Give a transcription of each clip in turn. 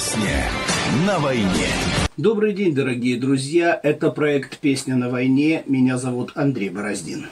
Песня на войне. Добрый день, дорогие друзья. Это проект «Песня на войне». Меня зовут Андрей Бороздин.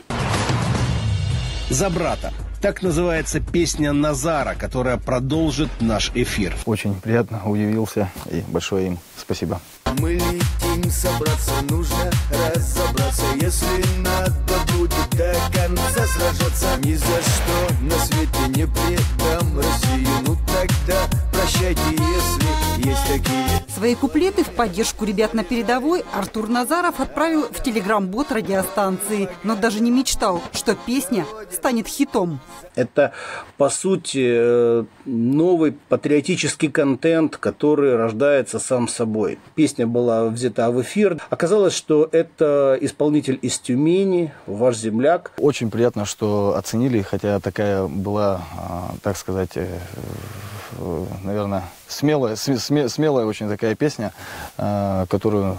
За брата. Так называется песня Назара, которая продолжит наш эфир. Очень приятно, удивился, и большое им спасибо. Мы летим, собраться нужно, разобраться. Если надо будет до конца сражаться, ни за что на свете не предам Россию. Ну тогда прощайте, если есть такие. Свои куплеты в поддержку ребят на передовой Артур Назаров отправил в телеграм-бот радиостанции, но даже не мечтал, что песня станет хитом. Это, по сути, новый патриотический контент, который рождается сам собой. Песня была взята в эфир. Оказалось, что это исполнитель из Тюмени, ваш земляк. Очень приятно, что оценили, хотя такая была, так сказать, наверное, смелая очень такая песня, которую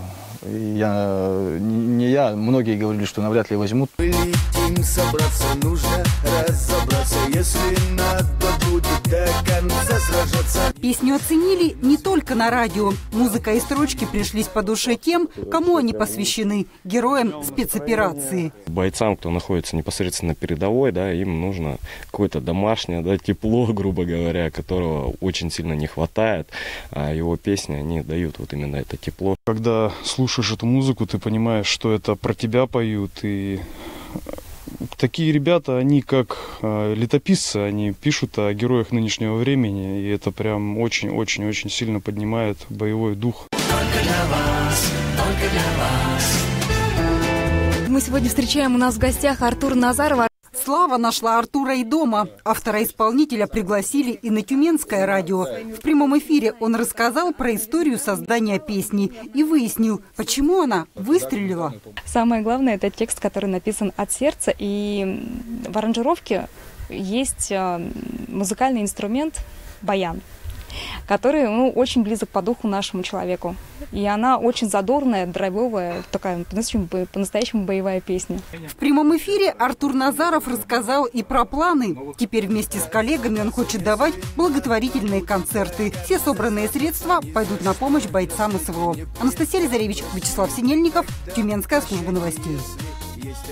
многие говорили, что навряд ли возьмут. Мы летим, собраться нужно, разобраться. Если надо будет до конца сражаться. Песню оценили не только на радио. Музыка и строчки пришлись по душе тем, кому они посвящены, героям спецоперации. Бойцам, кто находится непосредственно на передовой, да, им нужно какое-то домашнее, да, тепло, грубо говоря, которого очень сильно не хватает. А его песни, они дают вот именно это тепло. Когда слушаешь эту музыку, ты понимаешь, что это про тебя поют. И такие ребята, они как летописцы, они пишут о героях нынешнего времени. И это прям очень-очень-очень сильно поднимает боевой дух. Только для вас, только для вас. Мы сегодня встречаем у нас в гостях Артура Назарова. Слава нашла Артура и дома. Автора-исполнителя пригласили и на Тюменское радио. В прямом эфире он рассказал про историю создания песни и выяснил, почему она выстрелила. Самое главное, это текст, который написан от сердца. И в аранжировке есть музыкальный инструмент баян, который очень близок по духу нашему человеку. И она очень задорная, драйвовая, такая по-настоящему боевая песня. В прямом эфире Артур Назаров рассказал и про планы. Теперь вместе с коллегами он хочет давать благотворительные концерты. Все собранные средства пойдут на помощь бойцам СВО. Анастасия Лизаревич, Вячеслав Синельников, Тюменская служба новостей.